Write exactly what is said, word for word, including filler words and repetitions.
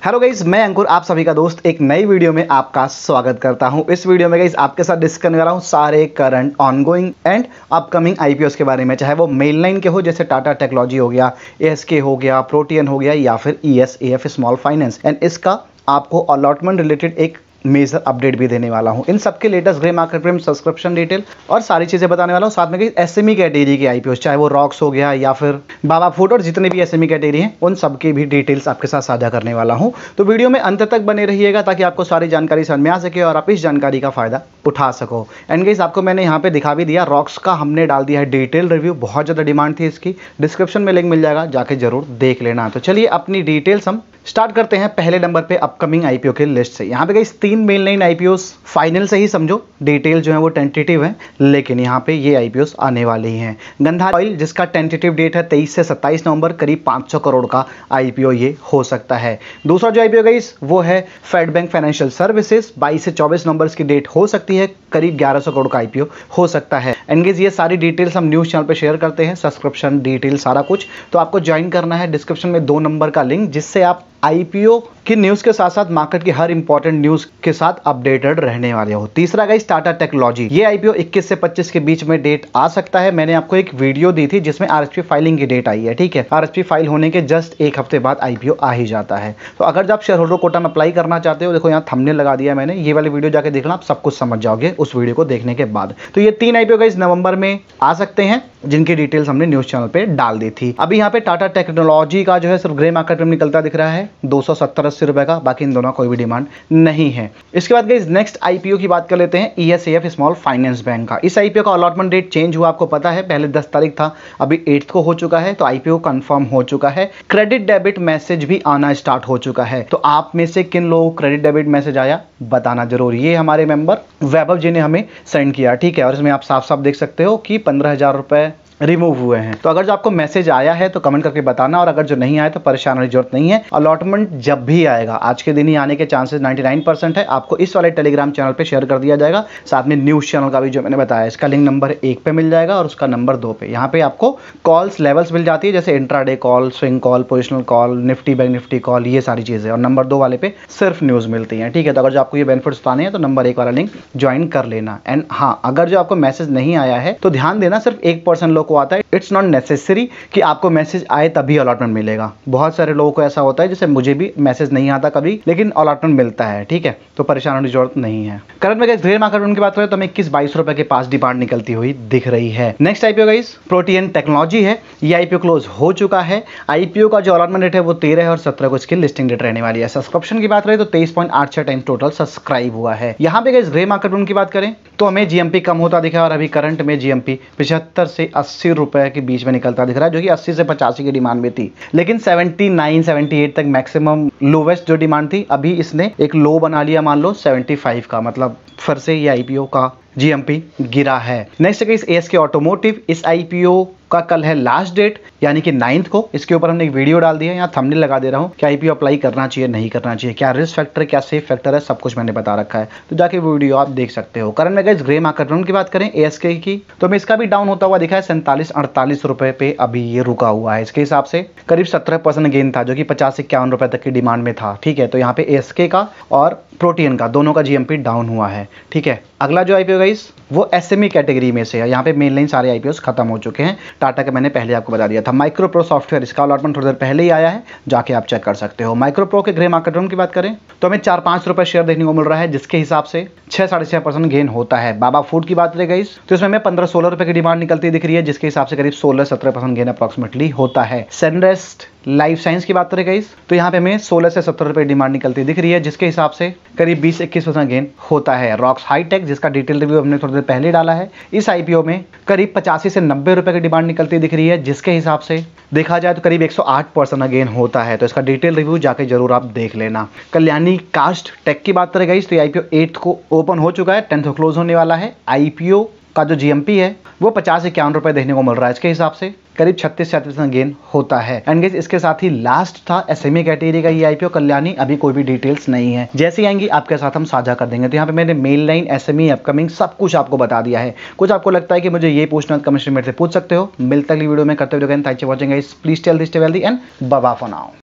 Hello guys, मैं अंकुर आप सभी का दोस्त एक नई वीडियो में आपका स्वागत करता हूं। इस वीडियो में गाइस आपके साथ डिस्कस करने वाला हूं सारे current ongoing and upcoming IPOs के बारे में, चाहे वो मेन लाइन के हो जैसे टाटा टेक्नोलॉजी हो गया, एएसके हो गया, प्रोटियन हो गया या फिर ईएसएफ स्मॉल फाइनेंस। एंड इसका आपको अलॉटमेंट रिलेटेड एक मेजर अपडेट भी देने वाला हूं। इन सबके latest grey market premium subscription detail और सारी चीजें बताने वाला हूं। साथ में कई एसएमई कैटेगरी के आईपीओ, चाहे वो रॉक्स हो गया या फिर बाबा फूड और जितने भी एसएमई कैटेगरी हैं उन सबकी भी डिटेल्स आपके साथ साझा करने वाला हूं। तो वीडियो में अंत तक बने रहिएगा ताकि आपको सारी जानकारी समझ में आ सके और आप इस जानकारी का फायदा उठा सको। एंड गाइस आपको मैंने यहाँ पे दिखा भी दिया, रॉक्स का हमने डाल दिया है डिटेल रिव्यू। बहुत ज़्यादा डिमांड थी इसकी, डिस्क्रिप्शन में लिंक मिल जाएगा, जाके जरूर देख लेना। तो चलिए अपनी डिटेल्स हम स्टार्ट करते हैं पहले नंबर पे अपकमिंग आईपीओ के लिस्ट से। यहाँ पे गाइस तीन मेन लाइन आईपीओस फाइनल से ही समझो, डिटेल जो है वो टेंटेटिव है, लेकिन यहाँ पे ये आईपीओस आने वाले ही हैं। गंधार ऑयल जिसका टेंटेटिव डेट है तेईस से सत्ताईस नवंबर, करीब पाँच सौ करोड़ का आईपीओ ये हो सकता है। दूसरा जो आईपीओ गाइस वो है फेड बैंक फाइनेंशियल सर्विसेज, बाईस से चौबीस नवंबर की डेट हो सकती है, करीब ग्यारह सौ करोड़ का आईपीओ हो सकता है। एंड गाइस ये सारी डिटेल्स हम न्यूज चैनल पे शेयर करते हैं, सब्सक्रिप्शन डिटेल सारा कुछ। तो आपको ज्वाइन करना है, डिस्क्रिप्शन में दो नंबर का लिंक, जिससे आप आईपीओ की न्यूज़ के साथ साथ मार्केट की हर इंपॉर्टेंट न्यूज़ के साथ अपडेटेड रहने वाले हो। तीसरा गाइस टाटा टेक्नोलॉजी, ये आईपीओ इक्कीस से पच्चीस के बीच में डेट आ सकता है। मैंने आपको एक वीडियो दी थी जिसमें आरएसपी फाइलिंग की डेट आई है, ठीक है। आरएसपी फाइल होने के जस्ट एक हफ्ते बाद आईपीओ आ ही जाता है। तो अगर आप शेयर होल्डर कोटा में अप्लाई करना चाहते हो, देखो यहाँ थंबनेल लगा दिया मैंने, ये वाली वीडियो जाके देखना, आप सब कुछ समझ जाओगे उस वीडियो को देखने के बाद। तो ये तीन आईपीओ गाइस नवंबर में आ सकते हैं, जिनकी डिटेल्स हमने न्यूज चैनल पे डाल दी थी। अभी यहाँ पे टाटा टेक्नोलॉजी का जो है सिर्फ ग्रे मार्केट में निकलता दिख रहा है दो सौ सत्तर अस्सी रुपए का, बाकी इन दोनों कोई भी डिमांड नहीं है। इसके बाद गाइस नेक्स्ट आईपीओ की बात कर लेते हैं, ईएसएफ स्मॉल फाइनेंस बैंक का। इस आईपीओ का अलॉटमेंट डेट चेंज हुआ, आपको पता है, पहले दस तारीख था, अभी एट को हो चुका है। तो आईपीओ कंफर्म हो चुका है, क्रेडिट डेबिट मैसेज भी आना स्टार्ट हो चुका है। तो आप में से किन लोगों को क्रेडिट डेबिट मैसेज आया बताना जरूर। ये हमारे मेंबर वैभव जी ने हमें सेंड किया, ठीक है। और इसमें आप साफ साफ देख सकते हो कि पंद्रह हजार रुपए रिमूव हुए हैं। तो अगर जो आपको मैसेज आया है तो कमेंट करके बताना, और अगर जो नहीं आया तो परेशान होने की जरूरत नहीं है। अलॉटमेंट जब भी आएगा, आज के दिन ही आने के चांसेस निन्यानवे परसेंट है। आपको इस वाले टेलीग्राम चैनल पे शेयर कर दिया जाएगा, साथ में न्यूज चैनल का भी जो मैंने बताया, इसका लिंक नंबर एक पे मिल जाएगा और उसका नंबर दो पे। यहाँ पे आपको कॉल्स लेवल्स मिल जाती है, जैसे intraday call, swing call, positional call, Nifty bank Nifty call, ये सारी चीजें। और नंबर दो वाले पे सिर्फ न्यूज मिलती है, ठीक है। तो अगर जो आपको ये बेनिफिट्स पाने हैं तो नंबर एक वाला लिंक ज्वाइन कर लेना। एंड हाँ, अगर जो आपको मैसेज नहीं आया है तो ध्यान देना, सिर्फ एक परसेंट लोग को आता है। इट्स नॉट नेसेसरी कि आपको मैसेज आए तभी अलॉटमेंट मिलेगा। बहुत सारे लोगों को ऐसा होता है, जैसे मुझे भी मैसेज नहीं आता कभी, लेकिन अलॉटमेंट मिलता है, ठीक है। तो परेशान होने की जरूरत नहीं है। करंट में ग्रे मार्केट की बात करें तो हमें इक्कीस बाईस रुपए के पास डिमांड निकलती हुई दिख रही है। Next IPO guys Protean technology है, ये आईपीओ क्लोज हो चुका है। आईपीओ का जो अलॉटमेंट डेट है वो तेरह और सत्रह को इसकी लिस्टिंग डेट रहने वाली है। सब्सक्रिप्शन की बात करें तो तेईस पॉइंट आठ छह टाइम टोटल सब्सक्राइब हुआ है। यहाँ पे गाइस ग्रे मार्केट की बात करें तो हमें जीएमपी कम होता दिखा, और अभी करंट में जीएमपी पिछहत्तर से अस्सी रुपए के बीच में निकलता दिख रहा है, जो कि अस्सी से पचासी की डिमांड में थी। लेकिन उन्यासी अठहत्तर तक मैक्सिमम लोवेस्ट जो डिमांड थी, अभी इसने एक लो बना लिया, मान लो पचहत्तर का, मतलब फिर से ये आईपीओ का जीएमपी गिरा है। नेक्स्ट है एएसके ऑटोमोटिव, इस आईपीओ का कल है लास्ट डेट, यानी कि नाइन्थ को। इसके ऊपर हमने एक वीडियो डाल दिया है, यहाँ थंबनेल लगा दे रहा हूँ कि आईपीओ अप्लाई करना चाहिए नहीं करना चाहिए, क्या रिस्क फैक्टर क्या सेफ फैक्टर है, सब कुछ मैंने बता रखा है, तो जाके वीडियो आप देख सकते हो। करंट में गाइस ग्रे मार्केट की बात करें एएसके की, तो हमें इसका भी डाउन होता हुआ दिखा है, सैंतालीस अड़तालीस रुपए पे अभी ये रुका हुआ है। इसके हिसाब से करीब सत्रह परसेंट गेन था, जो कि पचास इक्यावन रुपए तक की डिमांड में था, ठीक है। तो यहाँ पे एएसके का और प्रोटियन का दोनों का जीएमपी डाउन हुआ है, ठीक है। अगला जो आईपीओ गाइस वो एसएमई कैटेगरी में से है। यहाँ पे मेन लाइन सारे आईपीओस खत्म हो चुके हैं। टाटा का मैंने पहले आपको बता दिया था। माइक्रोप्रो सॉफ्टवेयर, इसका अलॉटमेंट थोड़ी देर पहले ही आया है, जाके आप चेक कर सकते हो। माइक्रोप्रो के ग्रे मार्केट की बात करें तो हमें चार पाँच रुपए शेयर देखने को मिल रहा है, जिसके हिसाब से छह साढ़े छह परसेंट गेन होता है। बाबा फूड की बात करें गाइस तो इसमें हमें पंद्रह सोलह रुपए की डिमांड निकलती दिख रही है, जिसके हिसाब से करीब सोलह सत्रह परसेंट गेन अप्रॉक्सिमेटली होता है। सेनरेस्ट लाइफ साइंस की बात करें गाइस तो यहाँ पे हमें सोलह से सत्तर रुपए डिमांड निकलती दिख रही है, जिसके हिसाब से करीब बीस इक्कीस परसेंट गेन होता है। रॉक्स हाईटेक, जिसका डिटेल रिव्यू हमने थोड़ी देर पहले डाला है, इस आईपीओ में करीब पचासी से नब्बे रुपए की डिमांड निकलती दिख रही है, जिसके हिसाब से देखा जाए तो करीब एक सौ आठ परसेंट गेन होता है। तो इसका डिटेल रिव्यू जाके जरूर आप देख लेना। कल्याणी कास्ट टेक की बात करें गाइस तो आईपीओ एट को ओपन हो चुका है, टेंथ को क्लोज होने वाला है। आईपीओ का जो जीएमपी है वो पचास इक्यावन रुपए देखने को मिल रहा है, इसके हिसाब से करीब छत्तीस सैंतीस परसेंट गेन होता है। एंड गाइस इसके साथ ही लास्ट था एसएमई कैटेगरी का ये आईपीओ कल्याणी, अभी कोई भी डिटेल्स नहीं है, जैसे आएंगी आपके साथ हम साझा कर देंगे। तो यहाँ पे मैंने मेल लाइन एसएमई अपकमिंग सब कुछ आपको बता दिया है। कुछ आपको लगता है कि मुझे ये पूछना, कमेंट में से पूछ सकते हो। मिलते अगली वीडियो में, करते हुए thanks for watching guys, please tell this stay wealthy and bye bye for now.